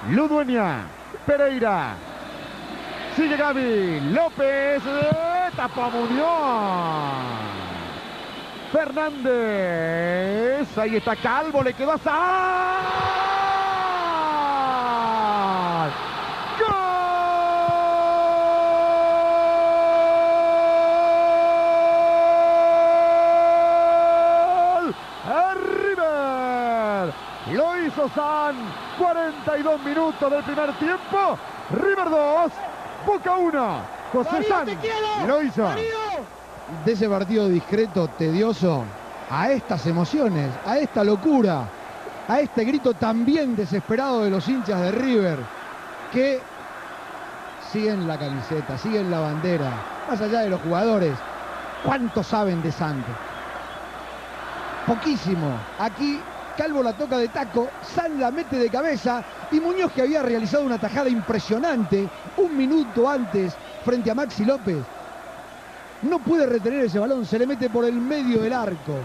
Ludueña, Pereira. Sigue Gaby, López, tapa Muñoz. Fernández, ahí está Calvo, le quedó a Sal. ¡Gol! ¡A River! Lo hizo San, 42 minutos del primer tiempo. River 2, Boca 1. José San lo hizo. De ese partido discreto, tedioso, a estas emociones, a esta locura, a este grito también desesperado de los hinchas de River, que siguen la camiseta, siguen la bandera, más allá de los jugadores. ¿Cuánto saben de Santos? Poquísimo. Aquí Calvo la toca de taco, San la mete de cabeza y Muñoz, que había realizado una tajada impresionante un minuto antes frente a Maxi López, no puede retener ese balón, se le mete por el medio del arco.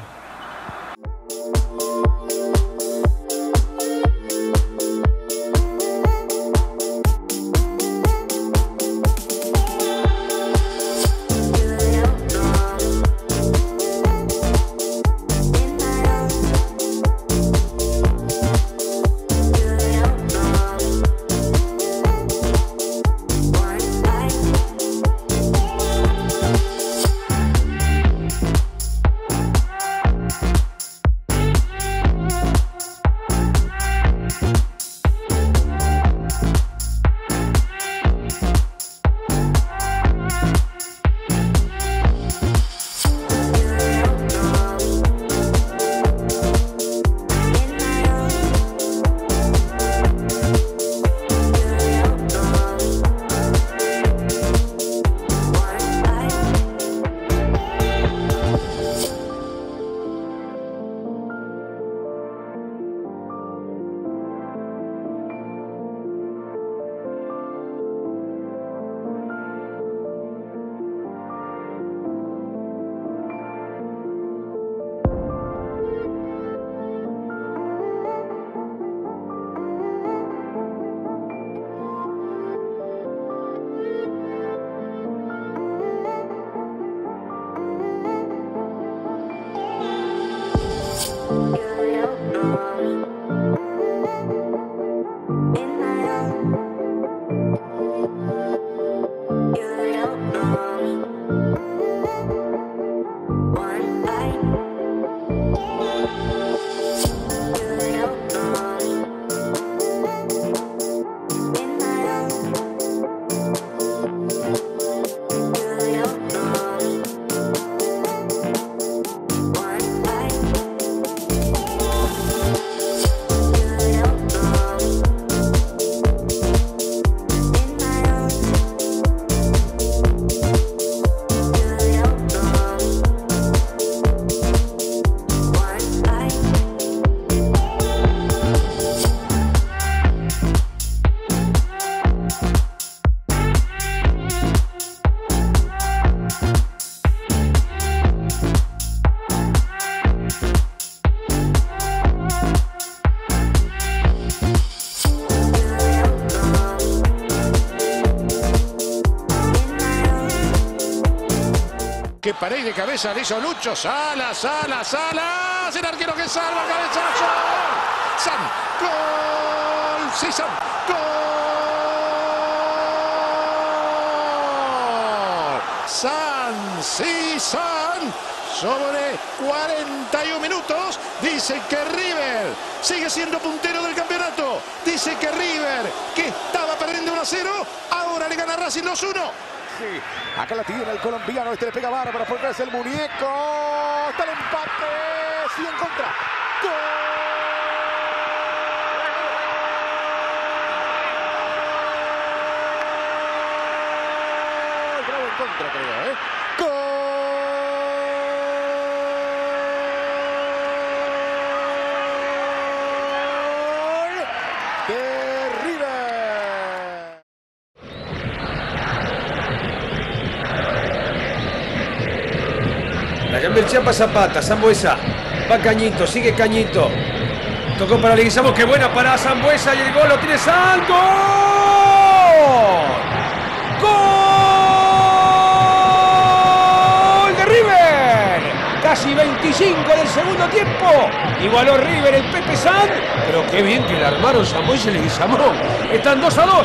Que pared de cabeza le hizo Lucho. Salas, el arquero que salva, cabezazo. San, gol. Sí, San, gol. San, sí, San. Sobre 41 minutos. Dice que River sigue siendo puntero del campeonato. Dice que River, que estaba perdiendo 1-0, ahora le gana Racing 2-1. Sí, acá la tiene el colombiano, le pega bárbaro porque es el muñeco. Está el empate, sí, en contra. ¡Gol! Bravo en contra, creo, ¡Gol! De River. La llama el Chiapa Zapata, Sambuesa. Va Cañito, sigue Cañito. Tocó para Leguizamo, qué buena para Sambuesa y el gol lo tiene San. ¡Gol! ¡Gol de River! Casi 25 del segundo tiempo. Igualó River el Pepe San. Pero qué bien que le armaron Sambuesa y Leguizamo. Están 2-2.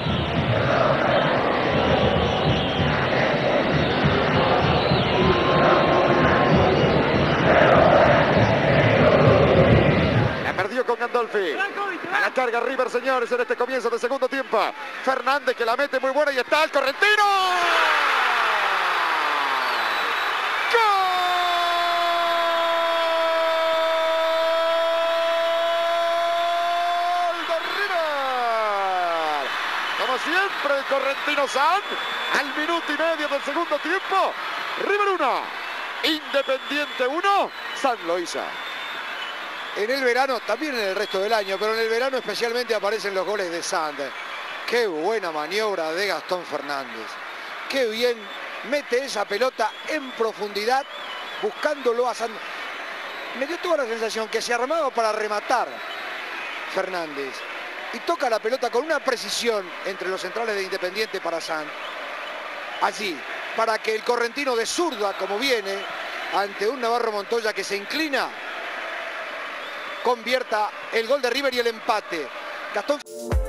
Con Gandolfi. A la carga River, señores, en este comienzo de segundo tiempo. Fernández que la mete muy buena y está el correntino. ¡Gol de River! Como siempre, el correntino San. Al minuto y medio del segundo tiempo. River 1, Independiente 1, San Loíza. En el verano, también en el resto del año, pero en el verano especialmente aparecen los goles de Sander. Qué buena maniobra de Gastón Fernández. Qué bien mete esa pelota en profundidad, buscándolo a Sander. Me dio toda la sensación que se armaba para rematar Fernández. Y toca la pelota con una precisión entre los centrales de Independiente para San. Allí, para que el correntino de zurda, como viene, ante un Navarro Montoya que se inclina, convierta el gol de River y el empate. Gastón